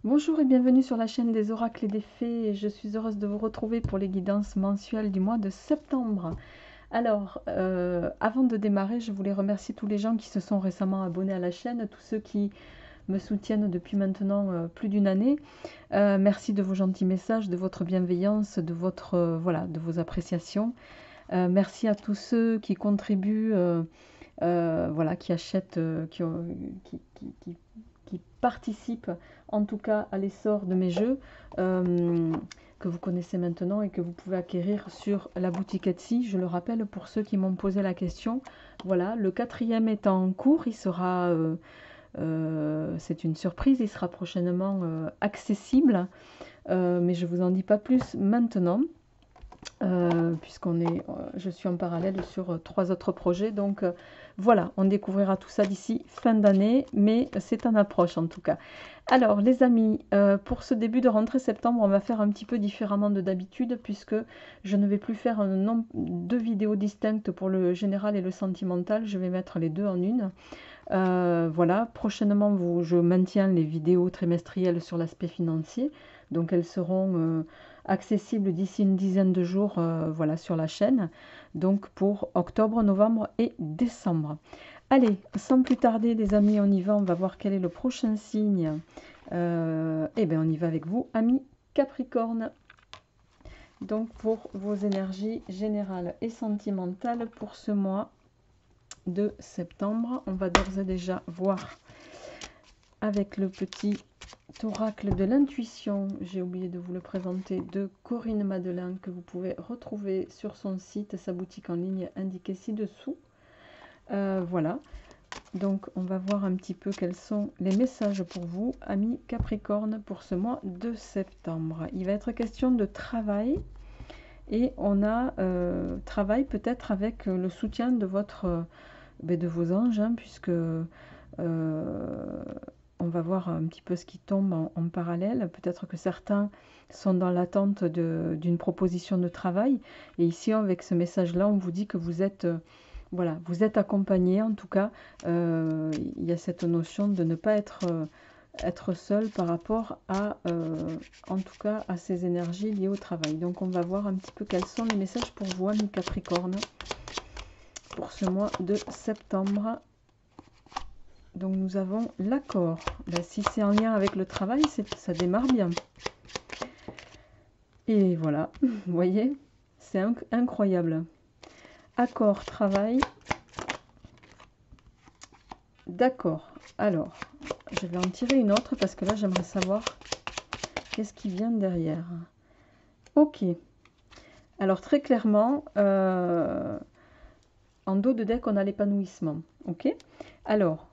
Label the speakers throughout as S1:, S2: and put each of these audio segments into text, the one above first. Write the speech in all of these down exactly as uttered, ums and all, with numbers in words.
S1: Bonjour et bienvenue sur la chaîne des oracles et des fées. Je suis heureuse de vous retrouver pour les guidances mensuelles du mois de septembre. Alors, euh, avant de démarrer, je voulais remercier tous les gens qui se sont récemment abonnés à la chaîne, tous ceux qui me soutiennent depuis maintenant euh, plus d'une année. Euh, merci de vos gentils messages, de votre bienveillance, de, votre, euh, voilà, de vos appréciations. Euh, merci à tous ceux qui contribuent, euh, euh, voilà, qui achètent, euh, qui, ont- qui, qui- qui- qui participent en tout cas à l'essor de mes jeux, euh, que vous connaissez maintenant et que vous pouvez acquérir sur la boutique Etsy. Je le rappelle pour ceux qui m'ont posé la question. Voilà, le quatrième est en cours, il sera, euh, euh, c'est une surprise, il sera prochainement euh, accessible, euh, mais je vous en dis pas plus maintenant. Euh, puisqu'on est, euh, je suis en parallèle sur euh, trois autres projets. Donc euh, voilà, on découvrira tout ça d'ici fin d'année, mais c'est en approche en tout cas. Alors les amis, euh, pour ce début de rentrée septembre, on va faire un petit peu différemment de d'habitude, puisque je ne vais plus faire un nom- deux vidéos distinctes pour le général et le sentimental. Je vais mettre les deux en une. Euh, voilà, prochainement, vous, je maintiens les vidéos trimestrielles sur l'aspect financier. Donc, elles seront euh, accessibles d'ici une dizaine de jours, euh, voilà, sur la chaîne. Donc, pour octobre, novembre et décembre. Allez, sans plus tarder, les amis, on y va. On va voir quel est le prochain signe. Euh, eh bien, on y va avec vous, amis Capricorne. Donc, pour vos énergies générales et sentimentales pour ce mois de septembre. On va d'ores et déjà voir avec le petit oracle de l'intuition, j'ai oublié de vous le présenter, de Corinne Madeleine, que vous pouvez retrouver sur son site, sa boutique en ligne indiquée ci-dessous. Euh, voilà, donc on va voir un petit peu quels sont les messages pour vous, amis Capricorne, pour ce mois de septembre. Il va être question de travail. Et on a euh, travail peut-être avec le soutien de votre euh, de vos anges, hein, puisque euh, on va voir un petit peu ce qui tombe en, en parallèle. Peut-être que certains sont dans l'attente d'une proposition de travail. Et ici, avec ce message-là, on vous dit que vous êtes, euh, voilà, vous êtes accompagné. En tout cas, euh, il y a cette notion de ne pas être, euh, être seul par rapport à, euh, en tout cas, à ces énergies liées au travail. Donc, on va voir un petit peu quels sont les messages pour vous, amis Capricorne, pour ce mois de septembre. Donc nous avons l'accord. Là, si c'est en lien avec le travail, ça démarre bien. Et voilà, vous voyez, c'est inc incroyable. Accord, travail. D'accord. Alors, je vais en tirer une autre parce que là, j'aimerais savoir qu'est-ce qui vient derrière. Ok. Alors, très clairement, euh, en dos de deck, on a l'épanouissement. Ok. Alors,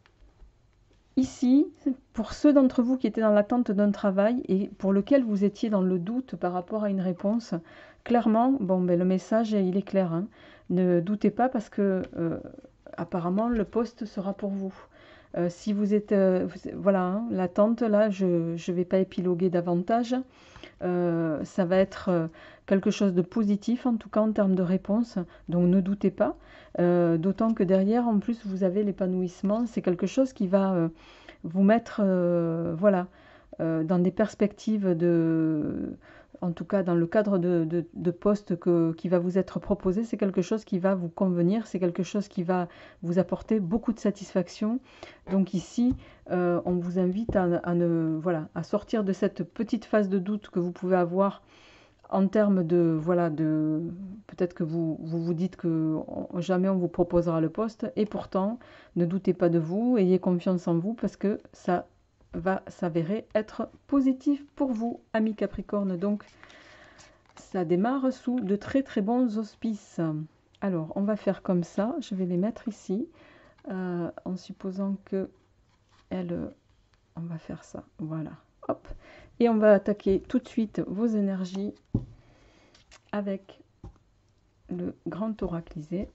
S1: ici, pour ceux d'entre vous qui étaient dans l'attente d'un travail et pour lequel vous étiez dans le doute par rapport à une réponse, clairement, bon, ben, le message, il est clair. Hein. Ne doutez pas parce que, euh, apparemment, le poste sera pour vous. Euh, si vous êtes... Euh, vous, voilà, hein, l'attente, là, je ne vais pas épiloguer davantage. Euh, ça va être euh, quelque chose de positif, en tout cas en termes de réponse. Donc ne doutez pas. Euh, D'autant que derrière, en plus, vous avez l'épanouissement. C'est quelque chose qui va euh, vous mettre, euh, voilà, euh, dans des perspectives de... En tout cas, dans le cadre de, de, de poste que, qui va vous être proposé, c'est quelque chose qui va vous convenir, c'est quelque chose qui va vous apporter beaucoup de satisfaction. Donc ici, euh, on vous invite à, à, ne, voilà, à sortir de cette petite phase de doute que vous pouvez avoir en termes de, voilà, de peut-être que vous, vous vous dites que on, jamais on vous proposera le poste, et pourtant, ne doutez pas de vous, ayez confiance en vous, parce que ça va s'avérer être positif pour vous, amis Capricorne. Donc, ça démarre sous de très très bons auspices. Alors, on va faire comme ça, je vais les mettre ici, euh, en supposant que elle, on va faire ça, voilà, hop, et on va attaquer tout de suite vos énergies avec le grand oraclisé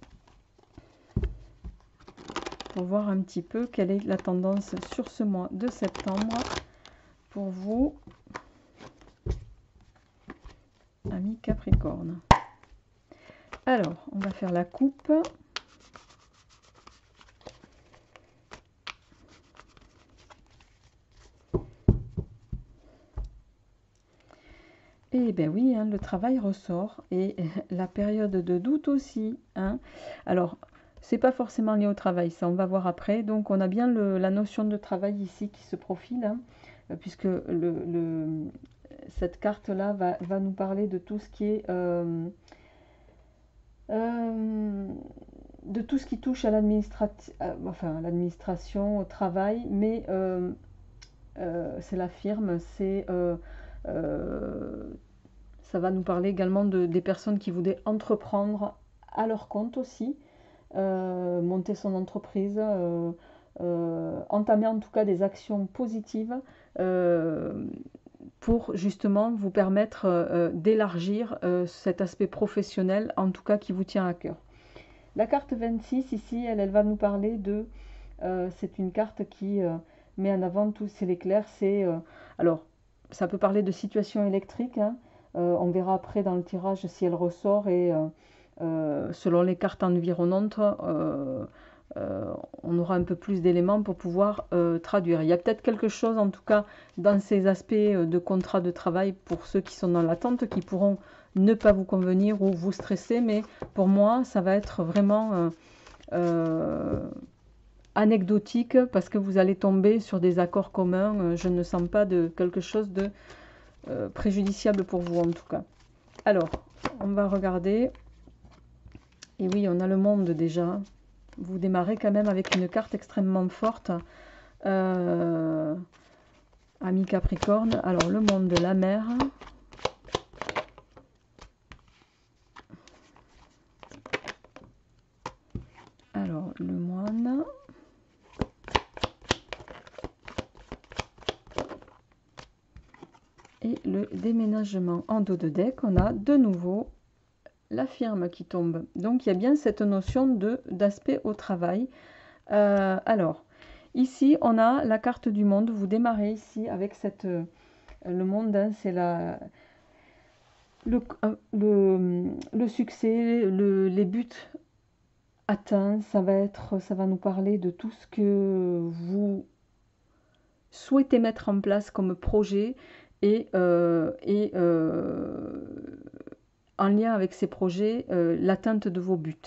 S1: pour voir un petit peu quelle est la tendance sur ce mois de septembre pour vous, amis Capricorne. Alors, on va faire la coupe. Eh bien oui, hein, le travail ressort et la période de doute aussi, hein. Alors, c'est pas forcément lié au travail, ça on va voir après. Donc on a bien le- la notion de travail ici qui se profile, hein, euh, puisque le, le- cette carte-là va, va nous parler de tout ce qui est euh, euh, de tout ce qui touche à l'administrati- euh, enfin, à l'administration, au travail, mais euh, euh, c'est la firme, c'est euh, euh, ça va nous parler également de, des personnes qui voudraient entreprendre à leur compte aussi, euh, monter son entreprise, euh, euh, entamer en tout cas des actions positives euh, pour justement vous permettre euh, d'élargir euh, cet aspect professionnel, en tout cas qui vous tient à cœur. La carte vingt-six ici, elle, elle va nous parler de... euh, c'est une carte qui euh, met en avant tout, c'est l'éclair, c'est... euh, alors, ça peut parler de situation électrique, hein. Euh, on verra après dans le tirage si elle ressort et euh, euh, selon les cartes environnantes, euh, euh, on aura un peu plus d'éléments pour pouvoir euh, traduire. Il y a peut-être quelque chose en tout cas dans ces aspects euh, de contrat de travail pour ceux qui sont dans l'attente qui pourront ne pas vous convenir ou vous stresser, mais pour moi ça va être vraiment euh, euh, anecdotique parce que vous allez tomber sur des accords communs. Euh, je ne sens pas de quelque chose de euh, préjudiciable pour vous en tout cas. Alors, on va regarder. Et oui, on a le monde déjà. Vous démarrez quand même avec une carte extrêmement forte. Euh, ami Capricorne. Alors, le monde de la mer. Alors, le moine. Et le déménagement en dos de deck. On a de nouveau la firme qui tombe. Donc, il y a bien cette notion de d'aspect au travail. Euh, alors, ici, on a la carte du monde. Vous démarrez ici avec cette... Euh, le monde, hein, c'est la... Le, euh, le, le succès, le, les buts atteints, ça va être, ça va nous parler de tout ce que vous souhaitez mettre en place comme projet et, euh, et euh, en lien avec ces projets, euh, l'atteinte de vos buts.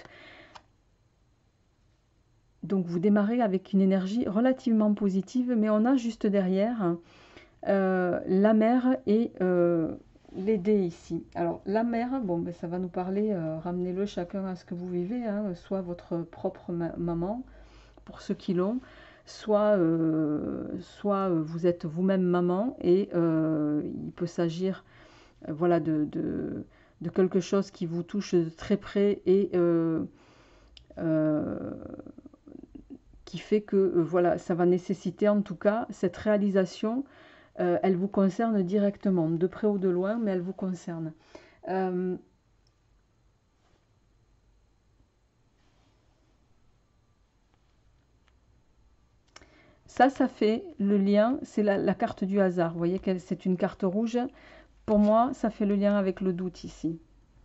S1: Donc vous démarrez avec une énergie relativement positive, mais on a juste derrière euh, la mer et euh, les dés ici. Alors la mer, bon, ben, ça va nous parler, euh, ramenez-le chacun à ce que vous vivez, hein, soit votre propre ma maman, pour ceux qui l'ont, soit, euh, soit vous êtes vous-même maman et euh, il peut s'agir euh, voilà, de, de, de, quelque chose qui vous touche de très près et euh, euh, qui fait que euh, voilà, ça va nécessiter en tout cas cette réalisation. Euh, elle vous concerne directement, de près ou de loin, mais elle vous concerne. Euh, ça, ça fait le lien, c'est la, la carte du hasard. Vous voyez que c'est une carte rouge. Pour moi, ça fait le lien avec le doute ici.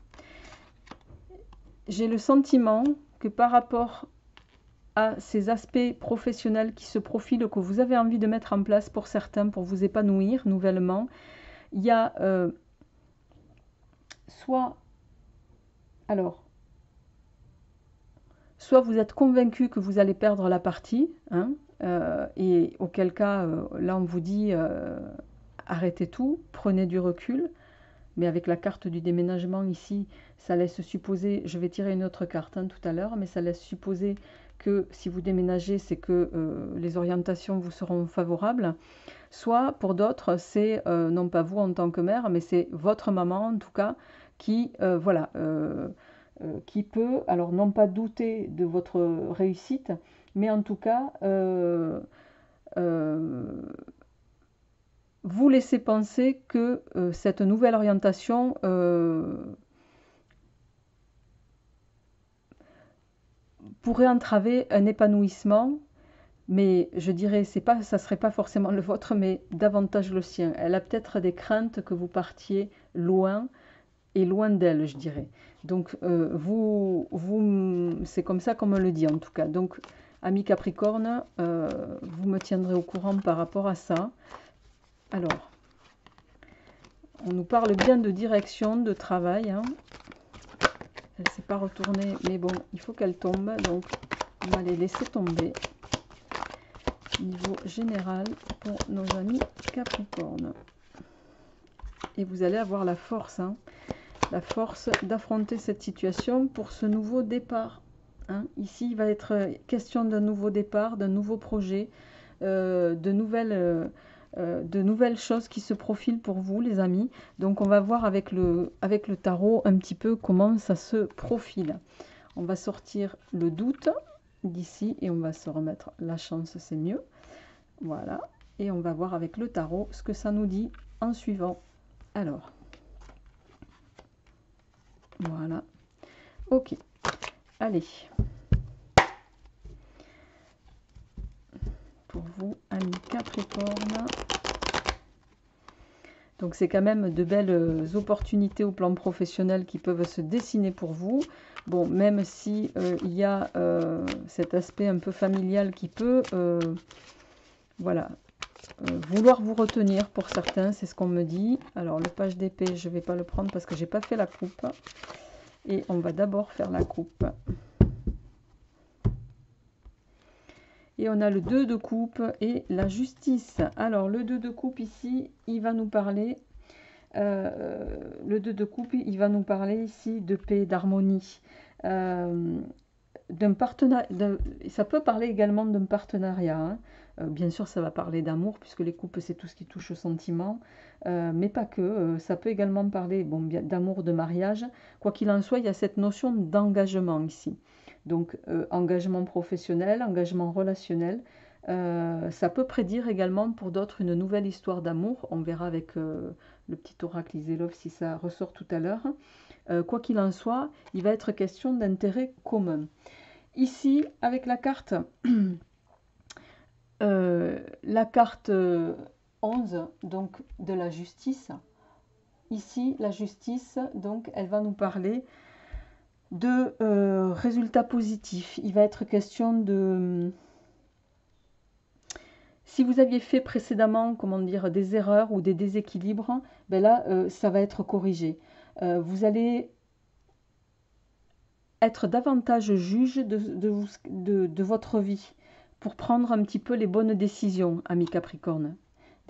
S1: J'ai le sentiment que par rapport à ces aspects professionnels qui se profilent, que vous avez envie de mettre en place pour certains, pour vous épanouir nouvellement, il y a euh, soit... Alors, soit vous êtes convaincu que vous allez perdre la partie, hein, euh, et auquel cas, euh, là on vous dit euh, arrêtez tout, prenez du recul. Mais avec la carte du déménagement ici, ça laisse supposer, je vais tirer une autre carte hein, tout à l'heure, mais ça laisse supposer que si vous déménagez, c'est que euh, les orientations vous seront favorables. Soit pour d'autres, c'est euh, non pas vous en tant que mère, mais c'est votre maman en tout cas, qui, euh, voilà, euh, euh, qui peut, alors non pas douter de votre réussite, mais en tout cas euh, euh, vous laisser penser que euh, cette nouvelle orientation euh, pourrait entraver un épanouissement, mais je dirais, c'est pas, ça ne serait pas forcément le vôtre, mais davantage le sien. Elle a peut-être des craintes que vous partiez loin et loin d'elle, je dirais. Donc, euh, vous, vous, c'est comme ça qu'on me le dit en tout cas. Donc, ami Capricorne, euh, vous me tiendrez au courant par rapport à ça. Alors, On nous parle bien de direction, de travail. Hein. Elle ne s'est pas retournée, mais bon, il faut qu'elle tombe. Donc, on va les laisser tomber. Niveau général pour nos amis Capricorne. Et vous allez avoir la force, hein, la force d'affronter cette situation pour ce nouveau départ. Hein. Ici, il va être question d'un nouveau départ, d'un nouveau projet, euh, de nouvelles... Euh, Euh, de nouvelles choses qui se profilent pour vous, les amis. Donc on va voir avec le, avec le tarot un petit peu comment ça se profile. On va sortir le doute d'ici et on va se remettre la chance, c'est mieux. Voilà. Et on va voir avec le tarot ce que ça nous dit en suivant. Alors. Voilà. Ok. Allez. Pour vous, amis Capricorne. Donc c'est quand même de belles opportunités au plan professionnel qui peuvent se dessiner pour vous. Bon, même si euh, il y a euh, cet aspect un peu familial qui peut, euh, voilà, euh, vouloir vous retenir pour certains, c'est ce qu'on me dit. Alors le page d'épée, je ne vais pas le prendre parce que j'ai pas fait la coupe. Et on va d'abord faire la coupe. Et on a le deux de coupe et la justice. Alors, le deux de coupe ici, il va nous parler, euh, le deux de coupe, il va nous parler ici de paix, d'harmonie, euh, d'un partenariat. Ça peut parler également d'un partenariat. Hein. Euh, bien sûr, ça va parler d'amour, puisque les coupes, c'est tout ce qui touche au sentiment. Euh, mais pas que. Euh, ça peut également parler bon, d'amour, de mariage. Quoi qu'il en soit, il y a cette notion d'engagement ici. Donc, euh, engagement professionnel, engagement relationnel. Euh, ça peut prédire également pour d'autres une nouvelle histoire d'amour. On verra avec euh, le petit oracle Iselov si ça ressort tout à l'heure. Euh, quoi qu'il en soit, il va être question d'intérêt commun. Ici, avec la carte, euh, la carte onze, donc de la justice. Ici, la justice, donc, elle va nous parler de euh, résultats positifs. Il va être question de... Si vous aviez fait précédemment, comment dire, des erreurs ou des déséquilibres, ben là, euh, ça va être corrigé. Euh, vous allez être davantage juge de, de, de, de votre vie pour prendre un petit peu les bonnes décisions, amis Capricorne. D'accord ?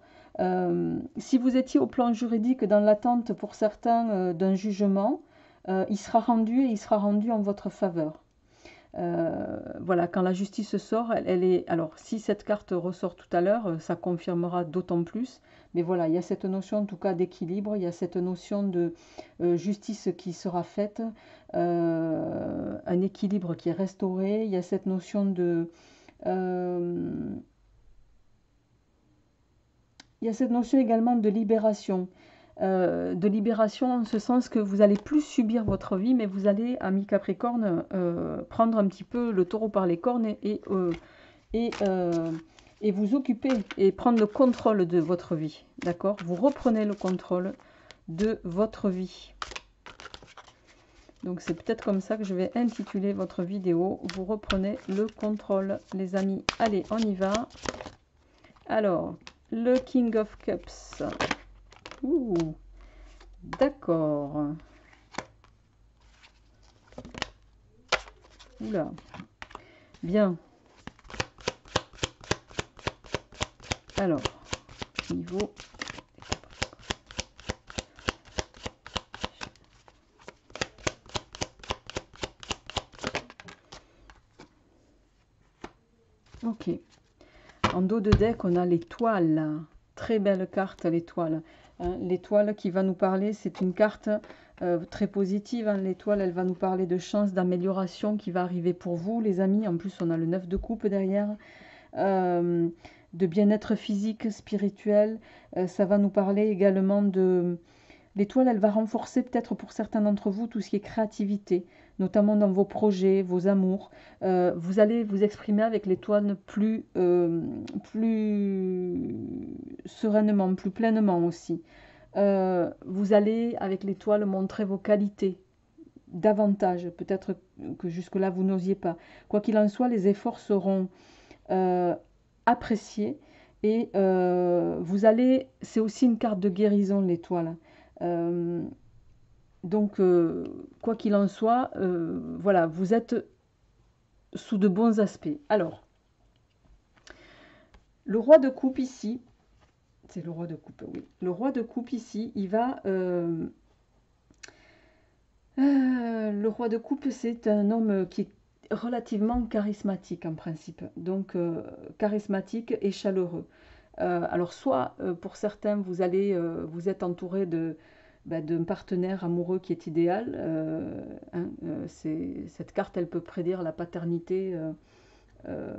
S1: euh, Si vous étiez au plan juridique dans l'attente pour certains euh, d'un jugement, euh, il sera rendu et il sera rendu en votre faveur. Euh, voilà, quand la justice sort, elle, elle est... Alors, si cette carte ressort tout à l'heure, ça confirmera d'autant plus. Mais voilà, il y a cette notion en tout cas d'équilibre, il y a cette notion de euh, justice qui sera faite, euh, un équilibre qui est restauré, il y a cette notion de... Euh, il y a cette notion également de libération. Euh, de libération en ce sens que vous allez plus subir votre vie, mais vous allez, amis Capricorne, euh, prendre un petit peu le taureau par les cornes et, et, euh, et, euh, et vous occuper et prendre le contrôle de votre vie. D'accord? Vous reprenez le contrôle de votre vie. Donc c'est peut-être comme ça que je vais intituler votre vidéo. Vous reprenez le contrôle, les amis. Allez, on y va. Alors, le King of Cups. Ouh, d'accord. Oula. Bien. Alors, niveau... Ok. En dos de deck, on a l'étoile. Très belle carte, l'étoile. Hein, l'étoile qui va nous parler, c'est une carte euh, très positive. Hein. L'étoile, elle va nous parler de chance, d'amélioration qui va arriver pour vous, les amis. En plus, on a le neuf de coupe derrière. Euh, de bien-être physique, spirituel. Euh, ça va nous parler également de... L'étoile, elle va renforcer peut-être pour certains d'entre vous tout ce qui est créativité, notamment dans vos projets, vos amours. Euh, vous allez vous exprimer avec l'étoile plus, euh, plus sereinement, plus pleinement aussi. Euh, vous allez, avec l'étoile, montrer vos qualités davantage. Peut-être que jusque-là, vous n'osiez pas. Quoi qu'il en soit, les efforts seront euh, appréciés Et euh, vous allez, c'est aussi une carte de guérison, l'étoile. Euh, donc, euh, quoi qu'il en soit, euh, voilà, vous êtes sous de bons aspects. Alors, le roi de coupe ici, c'est le roi de coupe, oui. Le roi de coupe ici, il va... euh, euh, le roi de coupe, c'est un homme qui est relativement charismatique en principe. Donc, euh, charismatique et chaleureux. Euh, alors, soit euh, pour certains, vous allez, euh, vous êtes entouré de bah, d'un partenaire amoureux qui est idéal. Euh, hein, euh, c'est- cette carte, elle peut prédire la paternité euh, euh,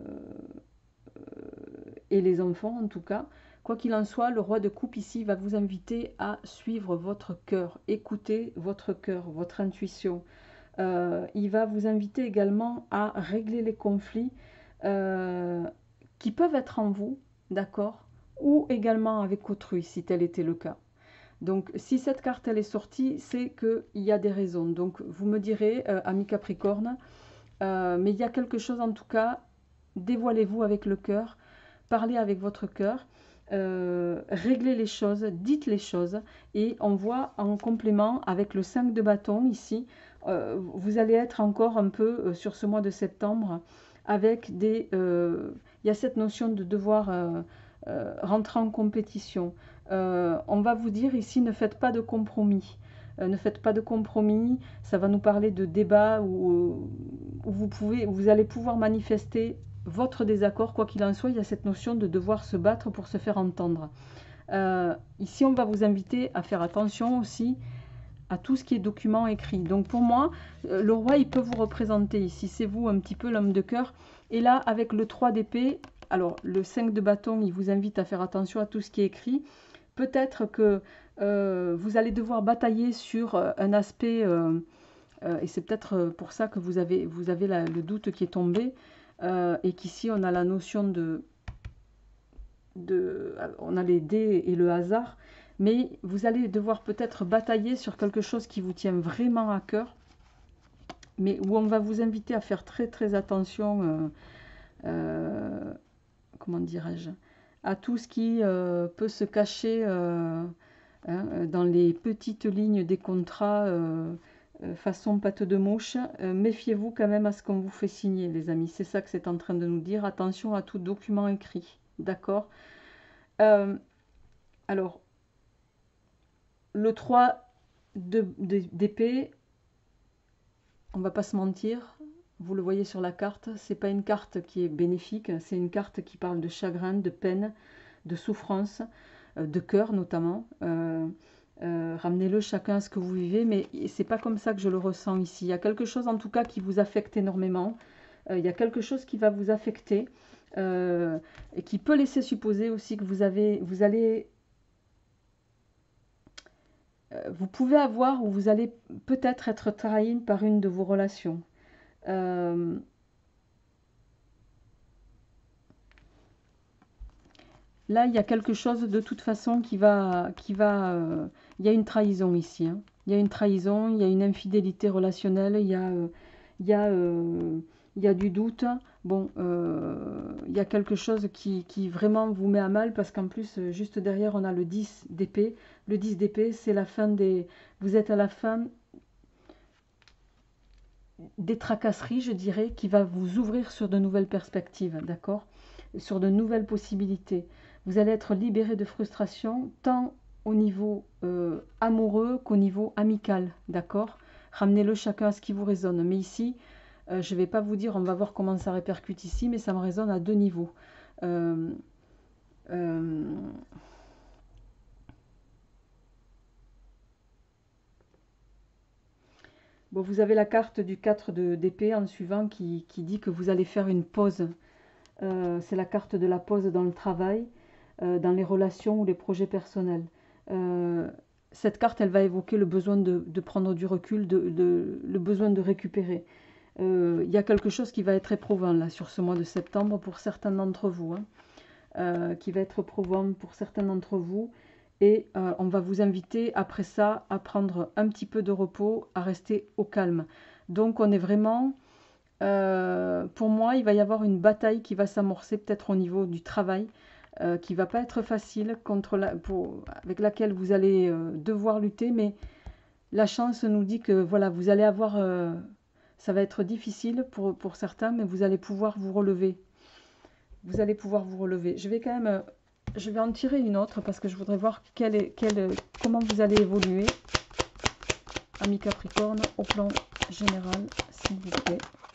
S1: et les enfants en tout cas. Quoi qu'il en soit, le roi de coupe ici va vous inviter à suivre votre cœur, écouter votre cœur, votre intuition. Euh, il va vous inviter également à régler les conflits euh, qui peuvent être en vous, d'accord, ou également avec autrui, si tel était le cas. Donc, si cette carte elle est sortie, c'est qu'il y a des raisons. Donc, vous me direz, euh, ami Capricorne, euh, mais il y a quelque chose en tout cas, dévoilez-vous avec le cœur, parlez avec votre cœur, euh, réglez les choses, dites les choses, et on voit en complément avec le cinq de bâton ici, euh, vous allez être encore un peu euh, sur ce mois de septembre avec des... euh, il y a cette notion de devoir euh, euh, rentrer en compétition. Euh, on va vous dire ici, ne faites pas de compromis. Euh, ne faites pas de compromis, ça va nous parler de débats où, où vous, pouvez, où vous allez pouvoir manifester votre désaccord, quoi qu'il en soit. Il y a cette notion de devoir se battre pour se faire entendre. Euh, ici, on va vous inviter à faire attention aussi à tout ce qui est document écrit. Donc pour moi, euh, le roi, il peut vous représenter ici. C'est vous un petit peu l'homme de cœur. Et là, avec le trois d'épée, alors le cinq de bâton, il vous invite à faire attention à tout ce qui est écrit. Peut-être que euh, vous allez devoir batailler sur euh, un aspect, euh, euh, et c'est peut-être pour ça que vous avez, vous avez la, le doute qui est tombé, euh, et qu'ici on a la notion de, de... On a les dés et le hasard, mais vous allez devoir peut-être batailler sur quelque chose qui vous tient vraiment à cœur, mais où on va vous inviter à faire très très attention, euh, euh, comment dirais-je, à tout ce qui euh, peut se cacher euh, hein, dans les petites lignes des contrats euh, euh, façon pâte de mouche. Euh, méfiez-vous quand même à ce qu'on vous fait signer, les amis. C'est ça que c'est en train de nous dire. Attention à tout document écrit. D'accord euh, Alors, le trois d'épée, on va pas se mentir, vous le voyez sur la carte, c'est pas une carte qui est bénéfique, c'est une carte qui parle de chagrin, de peine, de souffrance, euh, de cœur notamment. Euh, euh, Ramenez-le chacun à ce que vous vivez, mais c'est pas comme ça que je le ressens ici. Il y a quelque chose en tout cas qui vous affecte énormément. Euh, il y a quelque chose qui va vous affecter euh, et qui peut laisser supposer aussi que vous avez, vous allez vous pouvez avoir ou vous allez peut-être être trahi par une de vos relations. Euh, là, il y a quelque chose de toute façon qui va... Qui va euh, il y a une trahison ici. Hein. Il y a une trahison, il y a une infidélité relationnelle, il y a, euh, il y a, euh, il y a du doute. Bon, euh, il y a quelque chose qui, qui vraiment vous met à mal parce qu'en plus, juste derrière, on a le dix d'épée. Le dix d'épée, c'est la fin des... Vous êtes à la fin des tracasseries, je dirais, qui va vous ouvrir sur de nouvelles perspectives, d'accord? Sur de nouvelles possibilités. Vous allez être libéré de frustration, tant au niveau euh, amoureux qu'au niveau amical, d'accord? Ramenez-le chacun à ce qui vous résonne. Mais ici, euh, je ne vais pas vous dire, on va voir comment ça répercute ici, mais ça me résonne à deux niveaux. Euh, euh, Bon, vous avez la carte du quatre d'épée en suivant qui, qui dit que vous allez faire une pause. Euh, c'est la carte de la pause dans le travail, euh, dans les relations ou les projets personnels. Euh, cette carte, elle va évoquer le besoin de, de prendre du recul, de, de, le besoin de récupérer. Euh, Il y a quelque chose qui va être éprouvant là sur ce mois de septembre pour certains d'entre vous, hein, euh, qui va être éprouvant pour certains d'entre vous. Et euh, on va vous inviter après ça à prendre un petit peu de repos, à rester au calme. Donc on est vraiment... Euh, pour moi, il va y avoir une bataille qui va s'amorcer peut-être au niveau du travail. euh, qui va pas être facile, contre la, pour, avec laquelle vous allez euh, devoir lutter, mais la chance nous dit que voilà, vous allez avoir, euh, ça va être difficile pour, pour certains, mais vous allez pouvoir vous relever. Vous allez pouvoir vous relever. Je vais quand même, euh, je vais en tirer une autre parce que je voudrais voir quelle est, quelle, comment vous allez évoluer, amis Capricorne, au plan général, s'il vous plaît.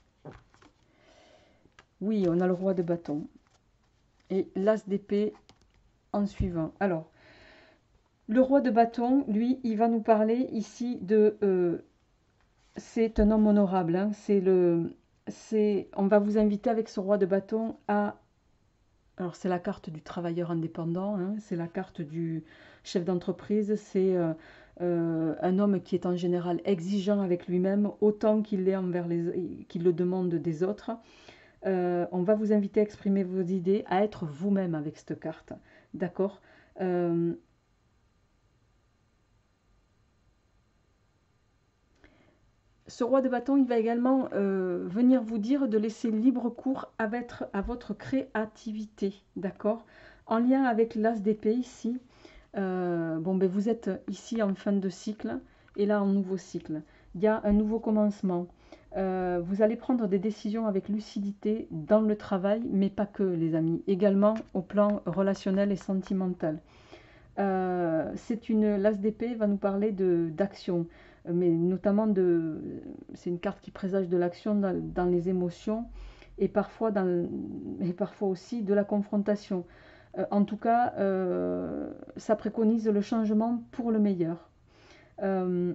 S1: Oui, on a le roi de bâton et l'as d'épée en suivant. Alors, le roi de bâton, lui, il va nous parler ici de... Euh, c'est un homme honorable. Hein, c'est le, c'est, on va vous inviter avec ce roi de bâton à... Alors, c'est la carte du travailleur indépendant. Hein, c'est la carte du chef d'entreprise. C'est euh, euh, un homme qui est en général exigeant avec lui-même, autant qu'il l'est envers les, qu'il le demande des autres. Euh, on va vous inviter à exprimer vos idées, à être vous-même avec cette carte. D'accord euh, Ce roi de bâton, il va également euh, venir vous dire de laisser libre cours à votre, à votre créativité, d'accord? En lien avec l'as d'épée ici, euh, bon, ben vous êtes ici en fin de cycle et là en nouveau cycle. Il y a un nouveau commencement. Euh, vous allez prendre des décisions avec lucidité dans le travail, mais pas que, les amis. Également au plan relationnel et sentimental. Euh, c'est une l'as d'épée va nous parler de d'action, mais notamment de c'est une carte qui présage de l'action dans, dans les émotions et parfois dans et parfois aussi de la confrontation. Euh, en tout cas, euh, ça préconise le changement pour le meilleur. Euh,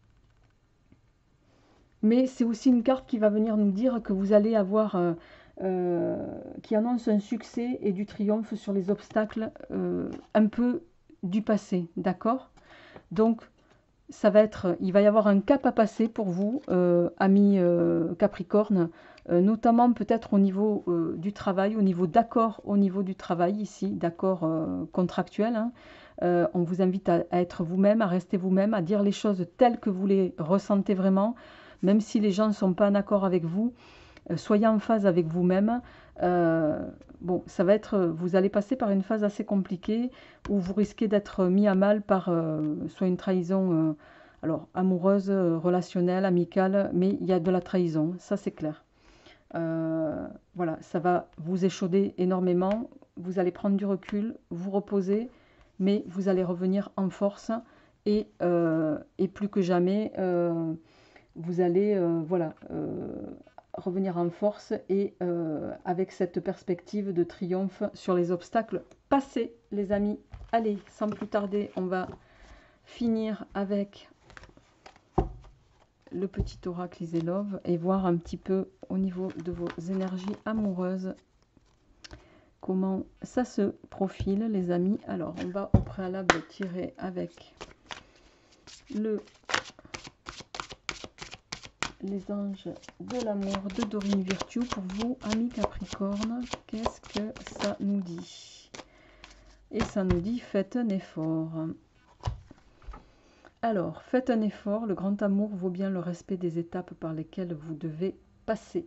S1: mais c'est aussi une carte qui va venir nous dire que vous allez avoir euh, euh, qui annonce un succès et du triomphe sur les obstacles euh, un peu du passé, d'accord? Donc, ça va être, il va y avoir un cap à passer pour vous, euh, amis euh, Capricorne, euh, notamment peut-être au niveau euh, du travail, au niveau d'accord au niveau du travail ici, d'accord euh, contractuel. Hein. Euh, on vous invite à, à être vous-même, à rester vous-même, à dire les choses telles que vous les ressentez vraiment, même si les gens ne sont pas en accord avec vous. Euh, soyez en phase avec vous-même. Euh, bon, ça va être, vous allez passer par une phase assez compliquée où vous risquez d'être mis à mal par euh, soit une trahison, euh, alors amoureuse, euh, relationnelle, amicale, mais il y a de la trahison, ça c'est clair. Euh, voilà, ça va vous échauder énormément. Vous allez prendre du recul, vous reposer, mais vous allez revenir en force et, euh, et plus que jamais, euh, vous allez, euh, voilà. Euh, revenir en force et euh, avec cette perspective de triomphe sur les obstacles passés, les amis. Allez, sans plus tarder, on va finir avec le petit oracle Iselov et voir un petit peu au niveau de vos énergies amoureuses comment ça se profile, les amis. Alors, on va au préalable tirer avec le les anges de l'amour de Dorine Virtue pour vous, amis Capricorne. Qu'est-ce que ça nous dit? Et ça nous dit, faites un effort. Alors, faites un effort. Le grand amour vaut bien le respect des étapes par lesquelles vous devez passer.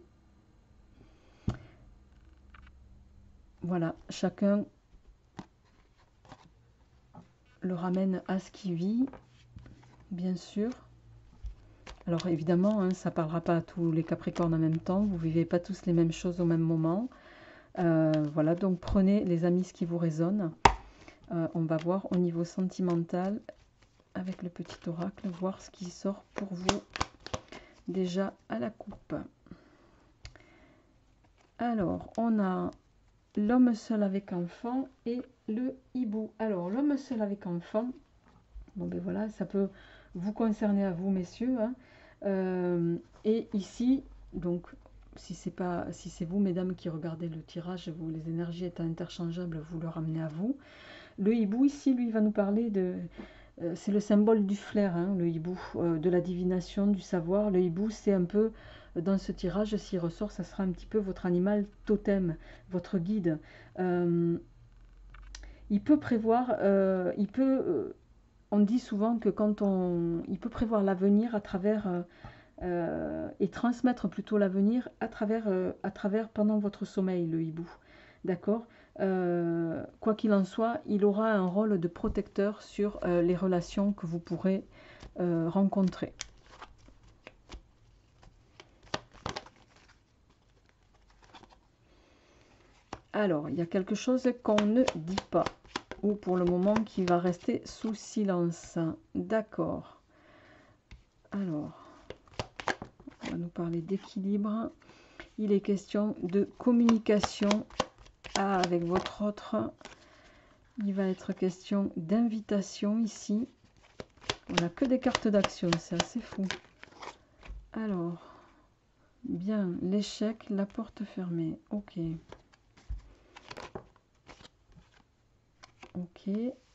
S1: Voilà, chacun le ramène à ce qu'il vit, bien sûr. Alors évidemment, hein, ça ne parlera pas à tous les Capricornes en même temps. Vous ne vivez pas tous les mêmes choses au même moment. Euh, voilà, donc prenez les amis ce qui vous résonne. Euh, on va voir au niveau sentimental avec le petit oracle, voir ce qui sort pour vous déjà à la coupe. Alors, on a l'homme seul avec enfant et le hibou. Alors, l'homme seul avec enfant, bon ben voilà, ça peut vous concerner à vous, messieurs. Hein. Euh, et ici, donc, si c'est pas, si c'est vous, mesdames, qui regardez le tirage, vous, les énergies étant interchangeables, vous le ramenez à vous. Le hibou ici, lui, va nous parler de... Euh, c'est le symbole du flair, hein, le hibou, euh, de la divination, du savoir. Le hibou, c'est un peu, dans ce tirage, s'il ressort, ça sera un petit peu votre animal totem, votre guide. Euh, il peut prévoir, euh, il peut... Euh, on dit souvent que quand on... Il peut prévoir l'avenir à travers... Euh, euh, et transmettre plutôt l'avenir à travers, euh, à travers pendant votre sommeil, le hibou. D'accord? euh, quoi qu'il en soit, il aura un rôle de protecteur sur euh, les relations que vous pourrez euh, rencontrer. Alors, il y a quelque chose qu'on ne dit pas, ou pour le moment qui va rester sous silence. D'accord. Alors, on va nous parler d'équilibre. Il est question de communication avec votre autre. Il va être question d'invitation ici. On n'a que des cartes d'action, c'est assez fou. Alors, bien, l'échec, la porte fermée. Ok. Ok.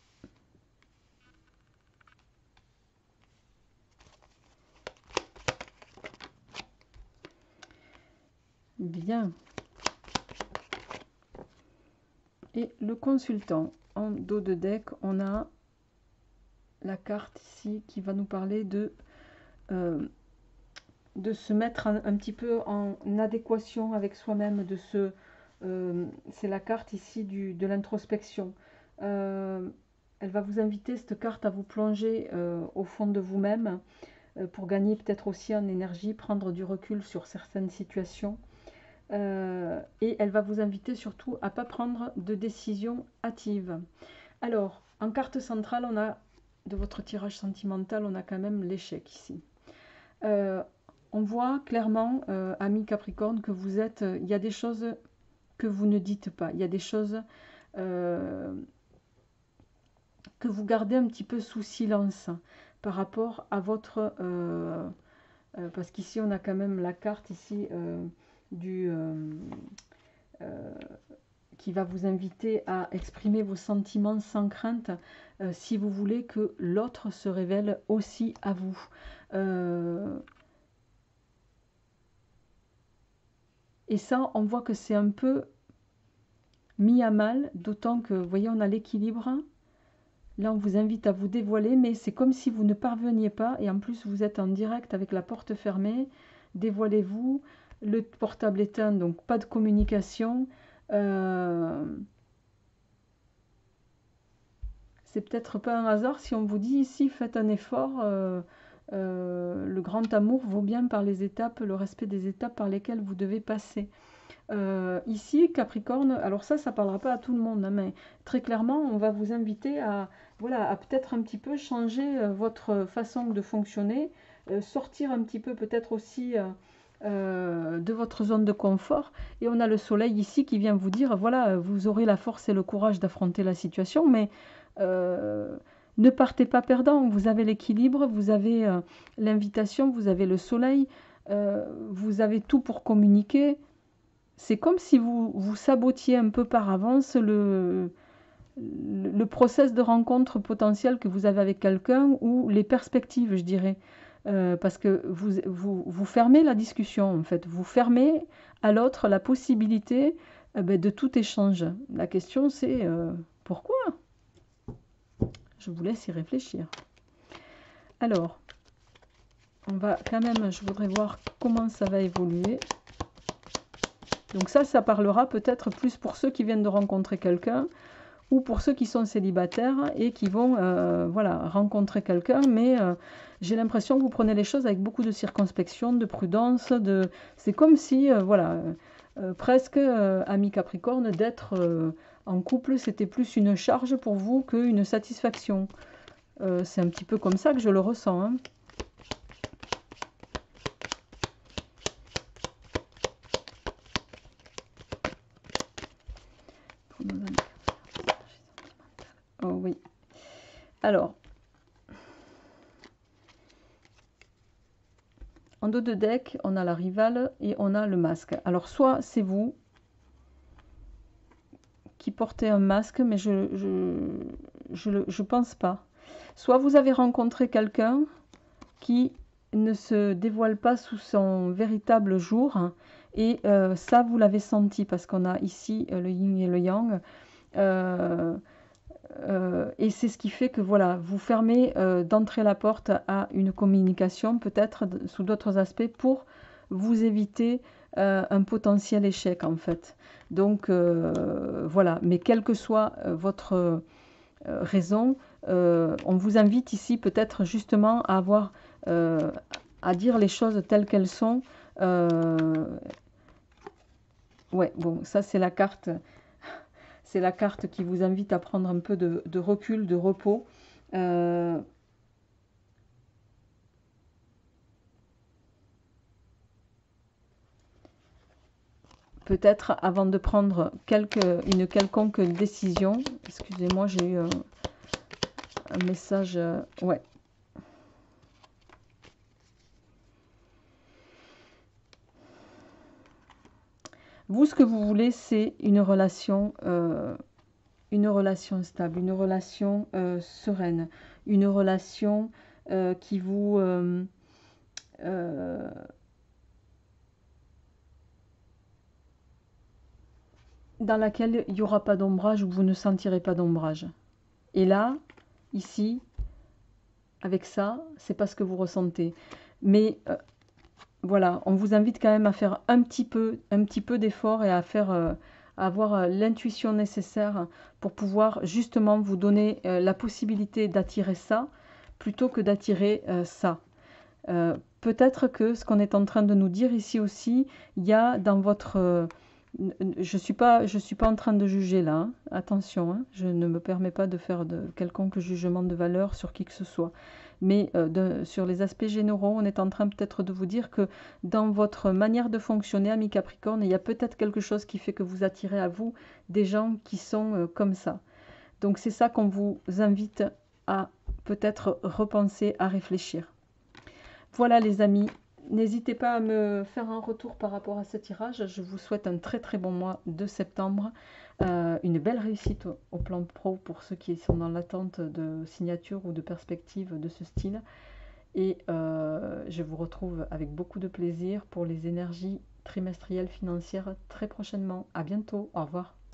S1: Bien. Et le consultant, en dos de deck, on a la carte ici qui va nous parler de, euh, de se mettre un, un petit peu en adéquation avec soi-même, de se... Euh, c'est la carte ici du, de l'introspection. Euh, elle va vous inviter, cette carte, à vous plonger euh, au fond de vous-même euh, pour gagner peut-être aussi en énergie, prendre du recul sur certaines situations. Euh, et elle va vous inviter surtout à ne pas prendre de décision hâtive. Alors, en carte centrale, on a, de votre tirage sentimental, on a quand même l'échec ici. Euh, on voit clairement, euh, ami Capricorne, que vous êtes... Il y a des choses que vous ne dites pas. Il y a des choses euh, que vous gardez un petit peu sous silence par rapport à votre... Euh, euh, parce qu'ici, on a quand même la carte ici euh, du... Euh, euh, qui va vous inviter à exprimer vos sentiments sans crainte euh, si vous voulez que l'autre se révèle aussi à vous. Euh, et ça, on voit que c'est un peu mis à mal, d'autant que, vous voyez, on a l'équilibre. Là, on vous invite à vous dévoiler, mais c'est comme si vous ne parveniez pas, et en plus, vous êtes en direct avec la porte fermée. Dévoilez-vous, le portable éteint, donc pas de communication. Euh, c'est peut-être pas un hasard si on vous dit ici, faites un effort. Euh, euh, le grand amour vaut bien par les étapes, le respect des étapes par lesquelles vous devez passer. Euh, ici, Capricorne, alors ça, ça ne parlera pas à tout le monde, hein, mais très clairement, on va vous inviter à, voilà, à peut-être un petit peu changer euh, votre façon de fonctionner, euh, sortir un petit peu peut-être aussi euh, euh, de votre zone de confort. Et on a le soleil ici qui vient vous dire, voilà, vous aurez la force et le courage d'affronter la situation, mais euh, ne partez pas perdant. Vous avez l'équilibre, vous avez euh, l'invitation, vous avez le soleil, euh, vous avez tout pour communiquer. C'est comme si vous, vous sabotiez un peu par avance le, le, le process de rencontre potentielle que vous avez avec quelqu'un ou les perspectives, je dirais. Euh, parce que vous, vous, vous fermez la discussion, en fait. Vous fermez à l'autre la possibilité euh, ben, de tout échange. La question, c'est euh, pourquoi? Je vous laisse y réfléchir. Alors, on va quand même, je voudrais voir comment ça va évoluer. Donc ça, ça parlera peut-être plus pour ceux qui viennent de rencontrer quelqu'un ou pour ceux qui sont célibataires et qui vont euh, voilà, rencontrer quelqu'un. Mais euh, j'ai l'impression que vous prenez les choses avec beaucoup de circonspection, de prudence. De... C'est comme si, euh, voilà, euh, presque, euh, ami Capricorne, d'être euh, en couple, c'était plus une charge pour vous qu'une satisfaction. Euh, c'est un petit peu comme ça que je le ressens, hein. Oh oui. Alors, en dos de deck, on a la rivale et on a le masque. Alors, soit c'est vous qui portez un masque, mais je je, je, je pense pas. Soit vous avez rencontré quelqu'un qui ne se dévoile pas sous son véritable jour, et euh, ça, vous l'avez senti, parce qu'on a ici euh, le yin et le yang. Euh, Euh, et c'est ce qui fait que voilà, vous fermez euh, d'entrer la porte à une communication, peut-être sous d'autres aspects, pour vous éviter euh, un potentiel échec en fait. Donc euh, voilà, mais quelle que soit euh, votre euh, raison, euh, on vous invite ici peut-être justement à avoir, euh, à dire les choses telles qu'elles sont. Euh, ouais, bon, ça c'est la carte, c'est la carte qui vous invite à prendre un peu de, de recul, de repos. Euh, Peut-être avant de prendre quelque, une quelconque décision. Excusez-moi, j'ai eu un, un message. Euh, ouais. Vous, ce que vous voulez, c'est une relation, euh, une relation stable, une relation euh, sereine, une relation euh, qui vous, euh, euh, dans laquelle il n'y aura pas d'ombrage ou vous ne sentirez pas d'ombrage. Et là, ici, avec ça, c'est pas ce que vous ressentez. Mais euh, voilà, on vous invite quand même à faire un petit peu, un petit peu d'effort et à faire, euh, à avoir euh, l'intuition nécessaire pour pouvoir justement vous donner euh, la possibilité d'attirer ça plutôt que d'attirer euh, ça. Euh, Peut-être que ce qu'on est en train de nous dire ici aussi, il y a dans votre... euh, je ne suis pas, je suis pas en train de juger là, hein. Attention, hein, je ne me permets pas de faire de quelconque jugement de valeur sur qui que ce soit. Mais euh, de, sur les aspects généraux, on est en train peut-être de vous dire que dans votre manière de fonctionner, ami Capricorne, il y a peut-être quelque chose qui fait que vous attirez à vous des gens qui sont euh, comme ça. Donc c'est ça qu'on vous invite à peut-être repenser, à réfléchir. Voilà les amis, n'hésitez pas à me faire un retour par rapport à ce tirage. Je vous souhaite un très très bon mois de septembre, euh, une belle réussite au, au plan pro pour ceux qui sont dans l'attente de signature ou de perspective de ce style. Et euh, je vous retrouve avec beaucoup de plaisir pour les énergies trimestrielles financières très prochainement. À bientôt, au revoir.